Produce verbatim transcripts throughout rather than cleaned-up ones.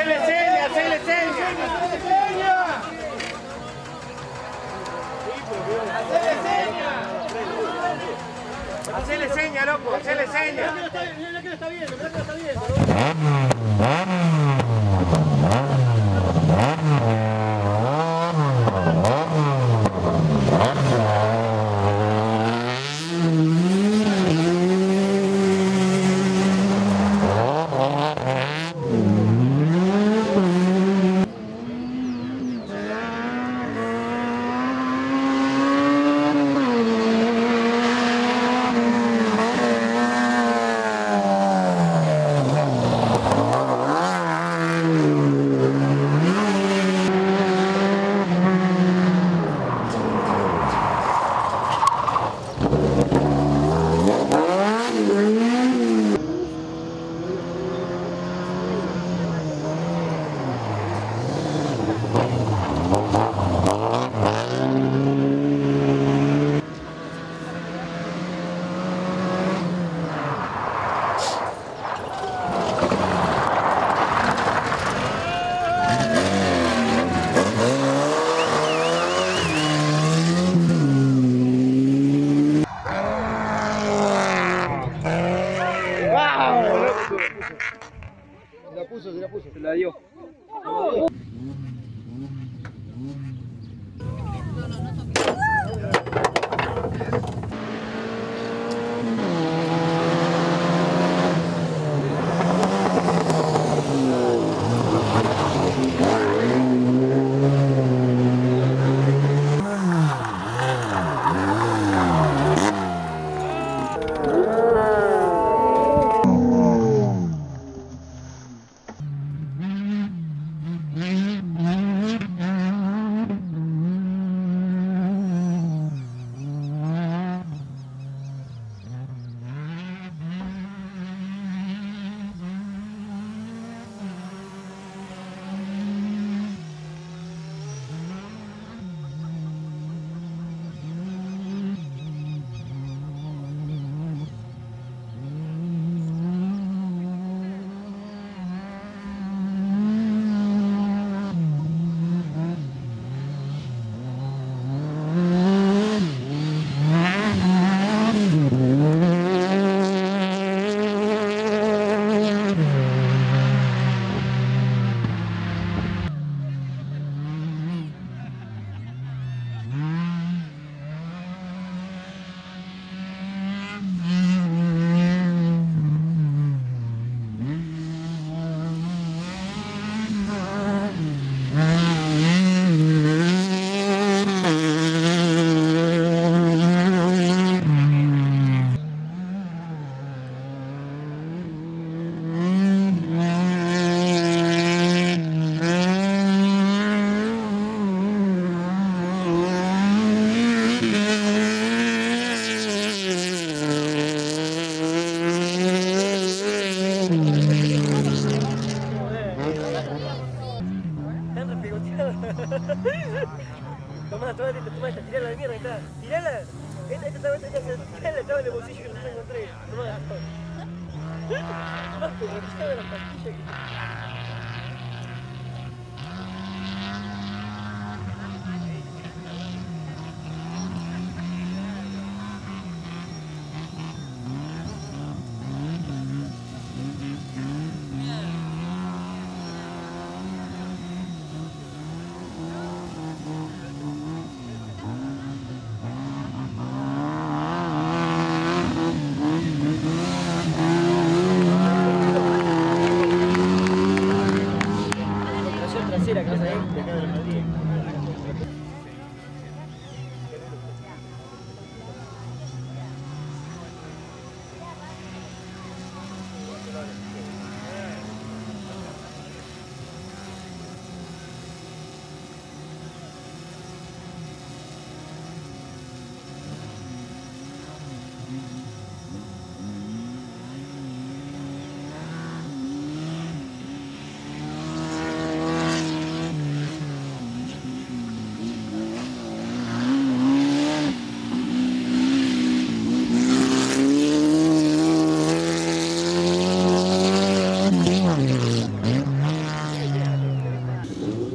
Hacele seña, hacele seña. Hacele seña. Hacele seña, loco, hacele seña. Mira que lo está viendo, mira que lo está viendo. Se la puso, se la puso. Se la dio. Tomá, tomá, tomá esta, tirala de mierda, está. Tirala. Esta, esta, esta, esta, tirala, estaba en el bolsillo que no la encontré. Tomá. Tomá, pero tirala la pastilla que... Trasera, que vas ahí.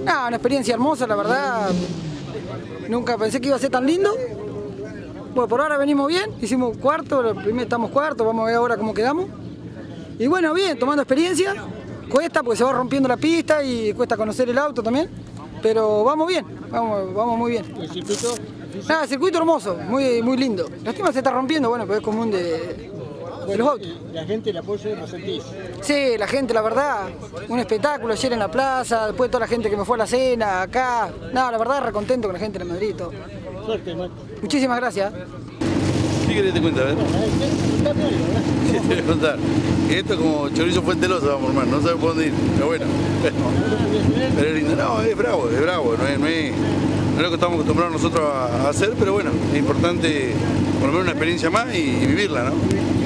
Ah, una experiencia hermosa, la verdad. Nunca pensé que iba a ser tan lindo. Bueno, por ahora venimos bien, hicimos cuarto, primero estamos cuarto, vamos a ver ahora cómo quedamos. Y bueno, bien, tomando experiencia. Cuesta porque se va rompiendo la pista y cuesta conocer el auto también. Pero vamos bien, vamos, vamos muy bien. ¿El circuito? Nada, circuito hermoso, muy, muy lindo. Lástima se está rompiendo, bueno, pero es común de, de los autos. La gente, el apoyo, ¿lo sentís? Sí, la gente, la verdad, un espectáculo ayer en la plaza, después toda la gente que me fue a la cena, acá. Nada, la verdad, recontento con la gente de Madrid y todo. Suerte, Marco. Muchísimas gracias. ¿Qué querés te cuenta? A ver. Contame algo, ¿verdad? ¿Qué te voy a contar? Esto es como chorizo fuenteloso, vamos hermano, no sabemos por dónde ir, pero bueno. Pero es lindo, no, es bravo, es bravo, no es, no es, no es lo que estamos acostumbrados nosotros a, a hacer, pero bueno, es importante por lo menos una experiencia más y, y vivirla, ¿no?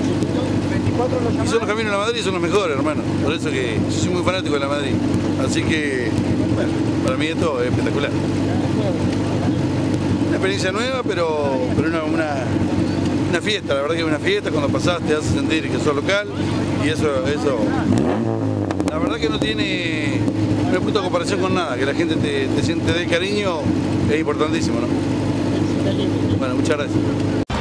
Y son los caminos de la Madrid, son los mejores, hermano, por eso que yo soy muy fanático de la Madrid, así que, bueno, para mí esto es espectacular. Una experiencia nueva, pero, pero una, una, una fiesta, la verdad que es una fiesta, cuando pasás te hace sentir que sos local y eso, eso la verdad que no tiene, no hay punto de comparación con nada, que la gente te, te siente de cariño es importantísimo, ¿no? Bueno, muchas gracias.